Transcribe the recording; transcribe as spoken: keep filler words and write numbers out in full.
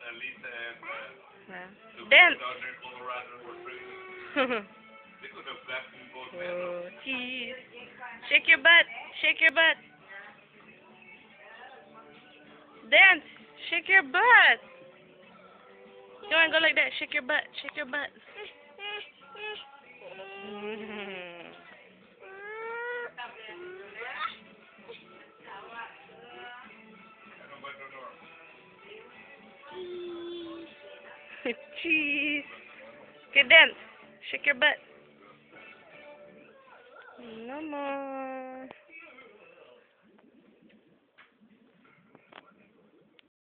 Yeah. Dance. Oh, cheese. Shake your butt. Shake your butt. Dance. Shake your butt. You want to go like that? Shake your butt. Shake your butt. Cheese. Okay, dance. Shake your butt. No more.